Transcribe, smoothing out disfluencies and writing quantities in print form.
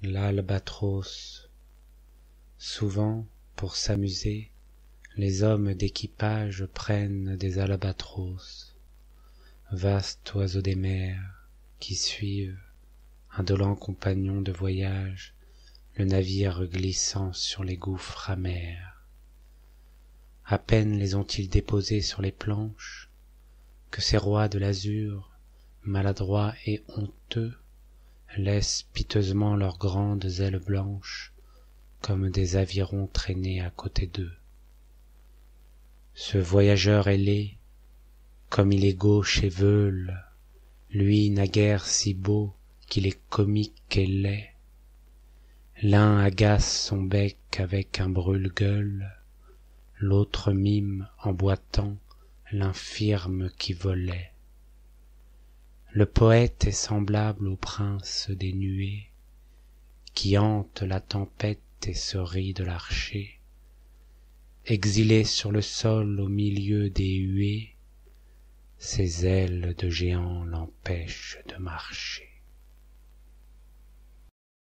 L'albatros. Souvent, pour s'amuser, les hommes d'équipage prennent des albatros, vastes oiseaux des mers, qui suivent, indolents compagnons de voyage, le navire glissant sur les gouffres amers. À peine les ont-ils déposés sur les planches, que ces rois de l'azur, maladroits et honteux, laissent piteusement leurs grandes ailes blanches, comme des avirons traîner à côté d'eux. Ce voyageur ailé, comme il est gauche et veule, lui naguère si beau qu'il est comique et laid. L'un agace son bec avec un brûle-gueule, l'autre mime en boitant l'infirme qui volait. Le poète est semblable au prince des nuées, qui hante la tempête et se rit de l'archer. Exilé sur le sol au milieu des huées, ses ailes de géant l'empêchent de marcher.